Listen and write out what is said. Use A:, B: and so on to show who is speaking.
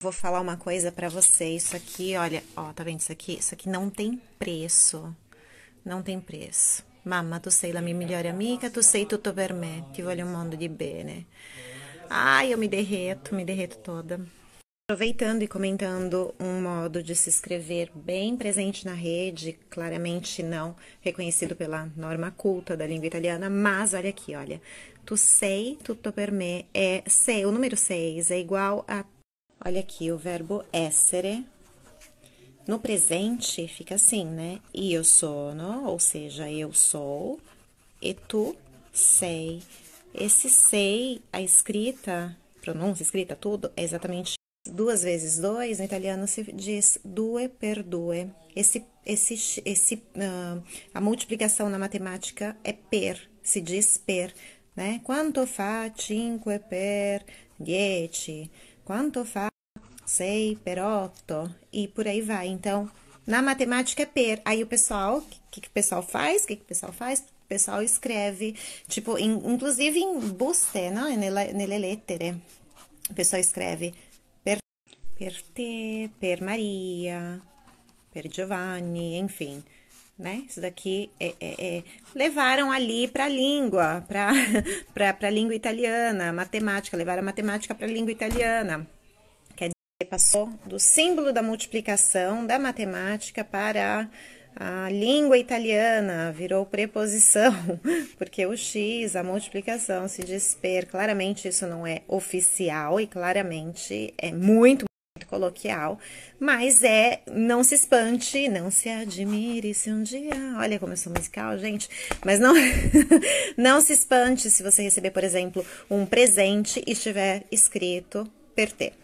A: Vou falar uma coisa pra você, isso aqui, olha, ó, tá vendo isso aqui? Isso aqui não tem preço, não tem preço. Mamma, tu sei la mia migliore amica, tu sei tutto per me, ti voglio un mondo di bene. Ai, eu me derreto toda. Aproveitando e comentando um modo de se escrever bem presente na rede, claramente não reconhecido pela norma culta da língua italiana, mas olha aqui, olha. Tu sei tutto per me é sei, o número 6 é igual a. Olha aqui, o verbo essere. No presente fica assim, né? Io sono, ou seja, eu sou, e tu sei. Esse sei, a escrita, pronúncia, escrita, tudo, é exatamente 2 vezes 2. No italiano se diz due per due. A multiplicação na matemática é per, se diz per, né? Quanto fa 5 per 10? Quanto fa 6 per 8? E por aí vai. Então, na matemática é per. Aí o pessoal, o que o pessoal faz? O que o pessoal faz? O pessoal escreve, tipo, inclusive em buste, não? Nelle lettere. O pessoal escreve per te, per Maria, per Giovanni, enfim, né? Isso daqui levaram ali para a língua, para a língua italiana, matemática, levaram a matemática para a língua italiana. Quer dizer, passou do símbolo da multiplicação da matemática para a língua italiana, virou preposição, porque o X, a multiplicação, se diz per. Claramente isso não é oficial e claramente é muito coloquial, mas não se espante, não se admire se um dia, olha como eu sou musical, gente, mas não, não se espante se você receber, por exemplo, um presente e estiver escrito per te.